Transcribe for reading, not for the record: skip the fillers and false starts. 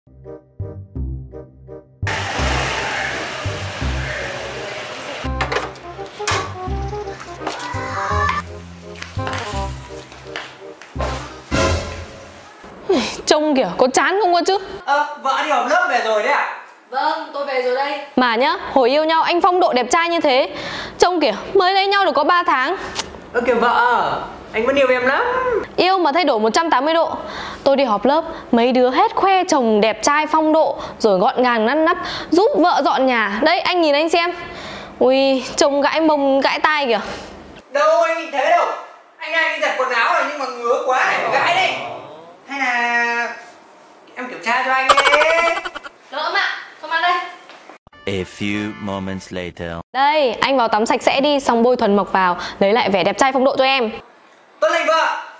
Trông kìa, có chán không cơ chứ? Vợ đi học lớp về rồi đấy à? Vâng, tôi về rồi đây. Mà nhá, hồi yêu nhau anh phong độ đẹp trai như thế. Trông kìa, mới lấy nhau được có 3 tháng. Kìa vợ, anh vẫn yêu em lắm. Yêu mà thay đổi 180 độ. Tôi đi họp lớp, mấy đứa hết khoe chồng đẹp trai phong độ, rồi gọn gàng ngăn nắp, giúp vợ dọn nhà. Đấy, anh nhìn anh xem. Ui, trông gãi mông gãi tai kìa. Đâu anh nhìn thế đâu. Anh đang đi giặt quần áo rồi nhưng mà ngứa quá này, phải gãi đi. Hay là em kiểm tra cho anh đi. Lỡ mà, không ăn đây. A few moments later. Đây, anh vào tắm sạch sẽ đi, xong bôi thuần mộc vào, lấy lại vẻ đẹp trai phong độ cho em. Tuân lệnh vợ.